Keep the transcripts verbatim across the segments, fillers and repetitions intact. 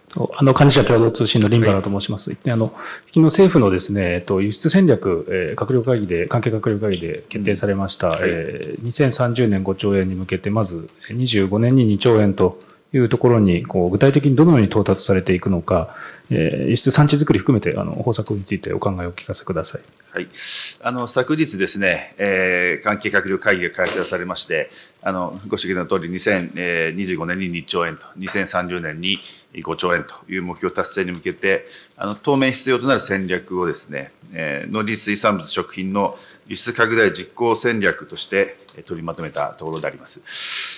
あの、幹事社共同通信の林原と申します。はい、あの、昨日政府のですね、えっと、輸出戦略、えー、閣僚会議で、関係閣僚会議で決定されました、うんはい、えー、にせんさんじゅうねんごちょうえんに向けて、まずにじゅうごねんににちょうえんというところに、こう、具体的にどのように到達されていくのか、えー、輸出産地づくり含めて、あの、方策についてお考えをお聞かせください。 はい。あの、昨日ですね、えー、関係閣僚会議が開催されまして、あの、ご指摘の通り、にせんにじゅうごねんににちょうえんと、にせんさんじゅうねんにごちょうえんという目標達成に向けて、あの、当面必要となる戦略をですね、えー、農林水産物食品の輸出拡大実行戦略として取りまとめたところであります。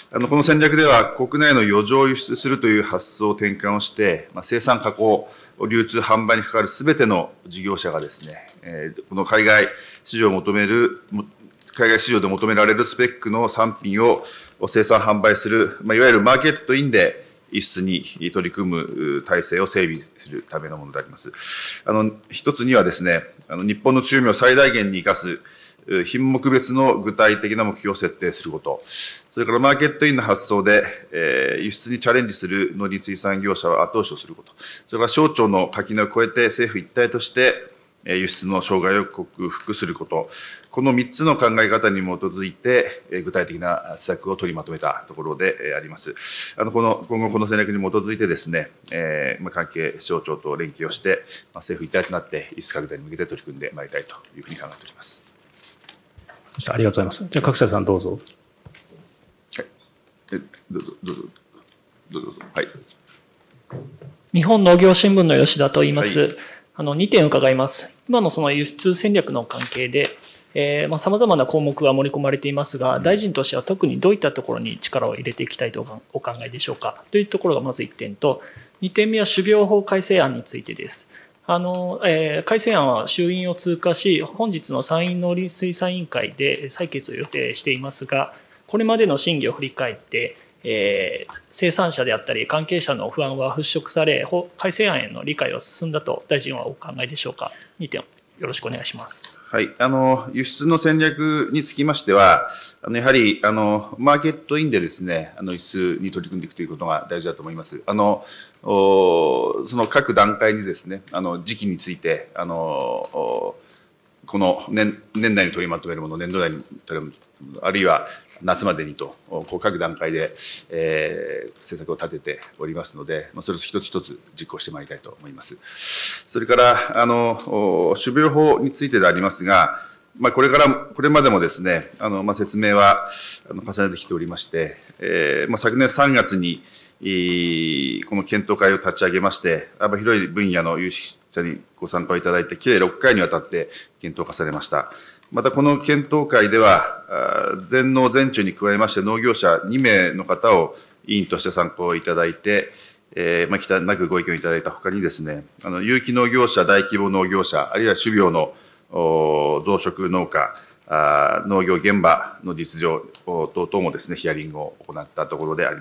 あの、この戦略では、国内の余剰を輸出するという発想を転換をして、まあ、生産加工、流通販売にかかるすべての事業者がですね、えー、この海外市場を求める、海外市場で求められるスペックの産品を生産販売する、まあ、いわゆるマーケットインで輸出に取り組む体制を整備するためのものであります。あの、一つにはですね、あの、日本の強みを最大限に生かす、品目別の具体的な目標を設定すること。それからマーケットインの発想で、えー、輸出にチャレンジする農林水産業者を後押しをすること。それから省庁の垣根を越えて政府一体として、輸出の障害を克服すること。このみっつの考え方に基づいて、具体的な施策を取りまとめたところであります。あの、この、今後この戦略に基づいてですね、えー、関係省庁と連携をして、政府一体となって輸出拡大に向けて取り組んでまいりたいというふうに考えております。 ありがとうございます。じゃあ、角瀬さんどうぞ。 はい。え、どうぞ、どうぞ、どうぞ、はい。 日本農業新聞の吉田と言います。はい、あの、にてん伺います。今のその輸出戦略の関係で、えー、まあ、様々な項目が盛り込まれていますが、大臣としては特にどういったところに力を入れていきたいとお考えでしょうかというところがまずいってんと、にてんめは種苗法改正案についてです。あの、えー、改正案は衆院を通過し、本日の参院農林水産委員会で採決を予定していますが、これまでの審議を振り返って、えー、生産者であったり関係者の不安は払拭され、改正案への理解は進んだと大臣はお考えでしょうか。にてんよろしくお願いします。 はい。あの、輸出の戦略につきましては、あの、やはり、あの、マーケットインでですね、あの、輸出に取り組んでいくということが大事だと思います。あの、おその各段階にですね、あの、時期について、あの、この年、年内に取りまとめるもの、年度内に取りまとめるもの、あるいは夏までにと、こう各段階で、えー、政策を立てておりますので、それを一つ一つ実行してまいりたいと思います。それから、あの、種苗法についてでありますが、まあ、これから、これまでもですね、あの、まあ、説明は、あの、重ねてきておりまして、えー、まあ、昨年さんがつに、この検討会を立ち上げまして、幅広い分野の有識者にご参加いただいて、計ろっかいにわたって検討化されました。また、この検討会では、全農全中に加えまして農業者にめいの方を委員として参考いただいて、えー、まあ、忌憚なくご意見をいただいたほかにですね、あの、有機農業者、大規模農業者、あるいは種苗の増殖農家、あ農業現場の実情等々もですね、ヒアリングを行ったところであります。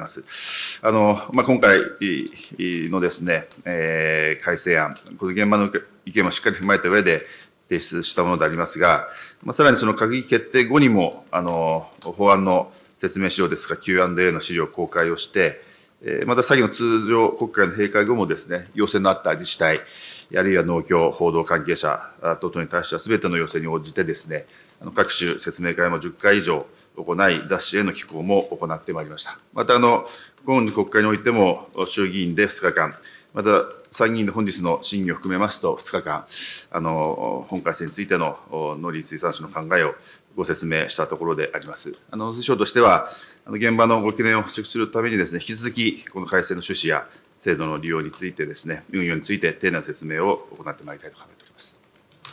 あの、まあ、今回のですね、えー、改正案、この現場の意見もしっかり踏まえた上で提出したものでありますが、まあ、さらにその閣議決定後にも、あの、法案の説明資料ですとか キューアンドエー の資料を公開をして、また先の通常国会の閉会後もですね、要請のあった自治体、あるいは農協、報道関係者等々に対しては、すべての要請に応じてですね、各種説明会もじゅっかい以上行い、雑誌への寄稿も行ってまいりました。また、あの、今国会においても、衆議院でふつかかん、また参議院で本日の審議を含めますと、ふつかかん、あの、本改正についての農林水産省の考えをご説明したところであります。あの、省としては、あの現場のご懸念を払拭するためにですね、引き続き、この改正の趣旨や制度の利用についてですね、運用について丁寧な説明を行ってまいりたいと考えております。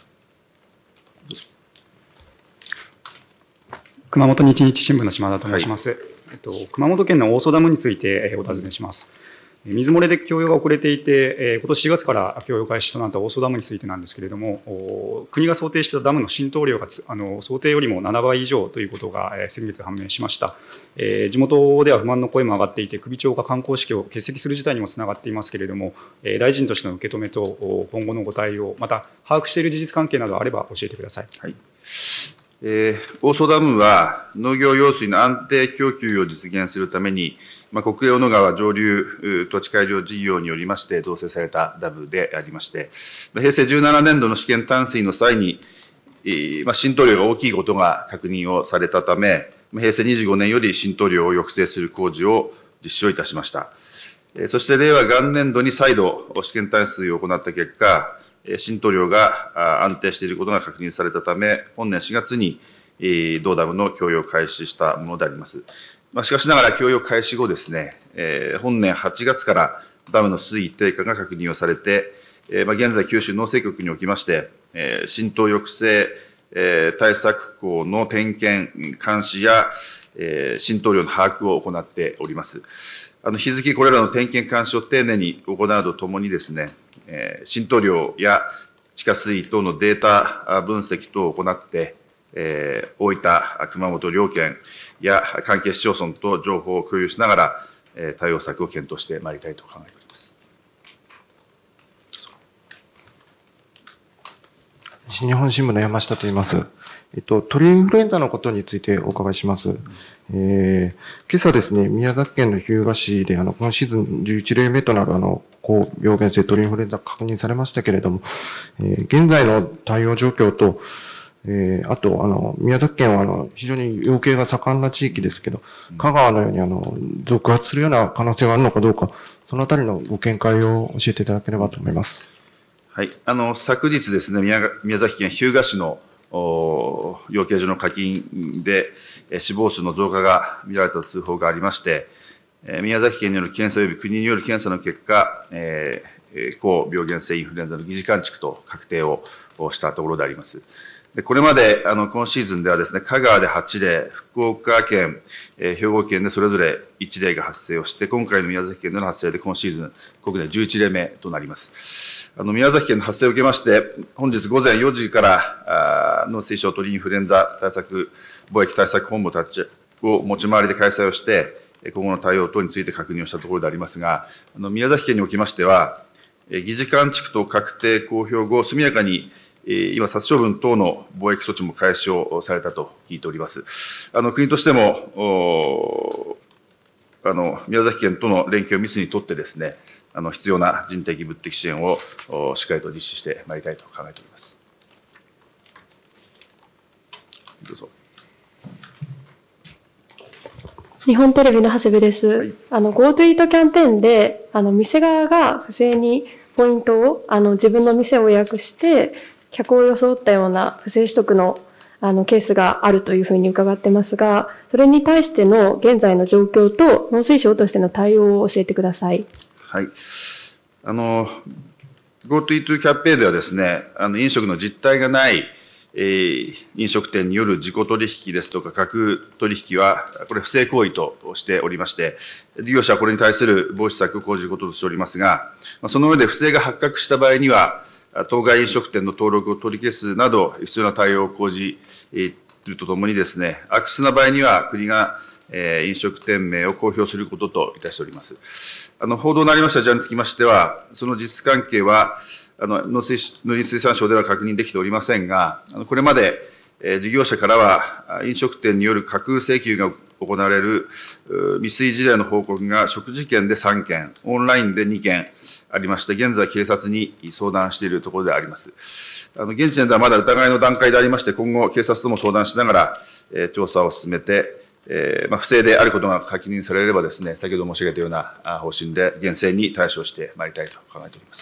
熊本日日新聞の島田と申します。はい、えっと、熊本県の大曽ダムについてお尋ねします。水漏れで供与が遅れていて、今年しがつから供与開始となった大曽ダムについてなんですけれども、国が想定したダムの浸透量があの想定よりもななばい以上ということが先月判明しました。地元では不満の声も上がっていて、首長が観光式を欠席する事態にもつながっていますけれども、大臣としての受け止めと今後のご対応、また把握している事実関係などあれば教えてください。 はい。 えー、大曽ダムは農業用水の安定供給を実現するために、まあ、国営小野川上流土地改良事業によりまして造成されたダムでありまして、平成じゅうななねんどの試験淡水の際に、えーまあ、浸透量が大きいことが確認をされたため、平成にじゅうごねんより浸透量を抑制する工事を実施をいたしました。そして令和元年度に再度試験淡水を行った結果、浸透量が安定していることが確認されたため、本年しがつに同ダムの供用を開始したものであります。まあ、しかしながら供用開始後ですね、本年はちがつからダムの水位低下が確認をされて、まあ、現在九州農政局におきまして、浸透抑制対策項の点検、監視や浸透量の把握を行っております。あの、引き続きこれらの点検監視を丁寧に行うとともにですね、えー、浸透量や地下水位等のデータ分析等を行って、えー、大分、熊本両県や関係市町村と情報を共有しながら、えー、対応策を検討してまいりたいと考えております。 西日本新聞の山下と言います。えっと、鳥インフルエンザのことについてお伺いします。えー、今朝ですね、宮崎県の日向市で、あの、今シーズンじゅういちれいめとなる、あの、高病原性鳥インフルエンザ確認されましたけれども、えー、現在の対応状況と、えー、あと、あの、宮崎県は、あの、非常に養鶏が盛んな地域ですけど、香川のように、あの、続発するような可能性があるのかどうか、そのあたりのご見解を教えていただければと思います。 はい。あの、昨日ですね、宮宮崎県日向市の養鶏場の火菌で死亡数の増加が見られた通報がありまして、宮崎県による検査及び国による検査の結果、えー、高病原性インフルエンザの疑似患畜と確定をしたところであります。でこれまであの今シーズンではですね、香川ではちれい、福岡県、えー、兵庫県でそれぞれいちれいが発生をして、今回の宮崎県での発生で今シーズン国内じゅういちれいめとなります。あの宮崎県の発生を受けまして、本日午前よじから農水省鳥インフルエンザ対策貿易対策本部たちを持ち回りで開催をして、今後の対応等について確認をしたところでありますが、あの宮崎県におきましては、疑似患畜と確定公表後、速やかに今、殺処分等の貿易措置も開始をされたと聞いております。あの国としても、あの宮崎県との連携を密にとってですね、あの必要な人的物的支援をしっかりと実施してまいりたいと考えております。どうぞ。 日本テレビの長谷部です。はい、あの GoTo イートキャンペーンで、あの店側が不正にポイントをあの自分の店を予約して客を装ったような不正取得のあのケースがあるというふうに伺ってますが、それに対しての現在の状況と農水省としての対応を教えてください。 はい。あの、GoTo イートキャンペーンではですね、あの飲食の実態がない、えー、飲食店による自己取引ですとか、架空取引は、これ不正行為としておりまして、事業者はこれに対する防止策を講じることとしておりますが、その上で不正が発覚した場合には、当該飲食店の登録を取り消すなど、必要な対応を講じるとともにですね、悪質な場合には国が飲食店名を公表することといたしております。あの、報道のありました事案につきましては、その実関係は、あの、農水、農林水産省では確認できておりませんが、あのこれまで、えー、事業者からは、飲食店による架空請求が行われる未遂事例の報告が食事件でさんけん、オンラインでにけんありまして、現在警察に相談しているところであります。あの、現時点ではまだ疑いの段階でありまして、今後警察とも相談しながら、えー、調査を進めて、えーまあ、不正であることが確認されればですね、先ほど申し上げたような方針で厳正に対処してまいりたいと考えております。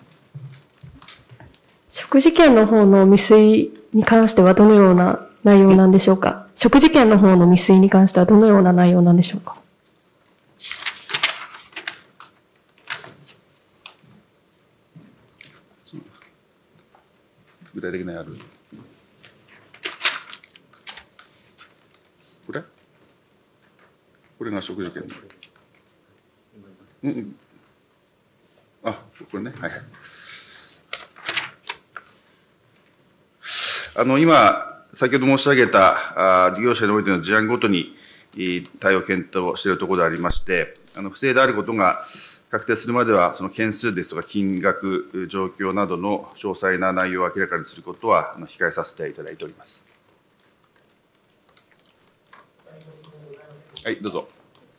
食事券の方の未遂に関してはどのような内容なんでしょうか。食事券の方の未遂に関してはどのような内容なんでしょうか。 具体的なやる。これこれが食事券。うんうん。あ、これね。はいはい。あの、今、先ほど申し上げた、あ事業者においての事案ごとに対応検討しているところでありまして、あの、不正であることが確定するまでは、その件数ですとか金額、状況などの詳細な内容を明らかにすることは、あの控えさせていただいております。 はい、どうぞ。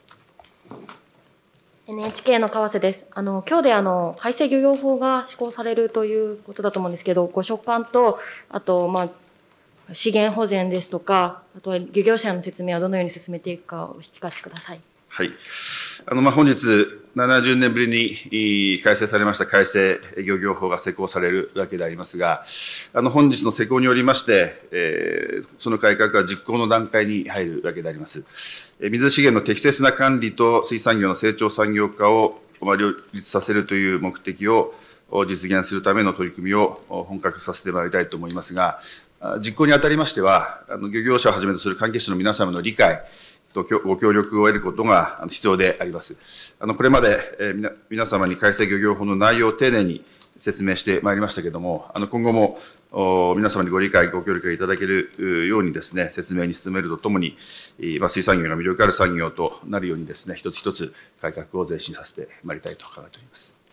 エヌエイチケー の川瀬です。あの、今日であの、改正漁業法が施行されるということだと思うんですけど、ご所感と、あと、まあ、資源保全ですとか、あとは漁業者への説明はどのように進めていくかをお聞かせください。 はい。あの、まあ、本日、ななじゅうねんぶりに改正されました改正漁業法が施行されるわけでありますが、あの、本日の施行によりまして、えー、その改革は実行の段階に入るわけであります。水資源の適切な管理と水産業の成長産業化を両立させるという目的を実現するための取り組みを本格化させてまいりたいと思いますが、実行にあたりましては、あの漁業者をはじめとする関係者の皆様の理解とご協力を得ることが必要であります。あのこれまで、えー、皆皆様に改正漁業法の内容を丁寧に説明してまいりましたけれども、あの今後も皆様にご理解、ご協力いただけるようにですね、説明に努めるとともに、まあ、水産業が魅力ある産業となるようにですね、一つ一つ改革を前進させてまいりたいと考えております。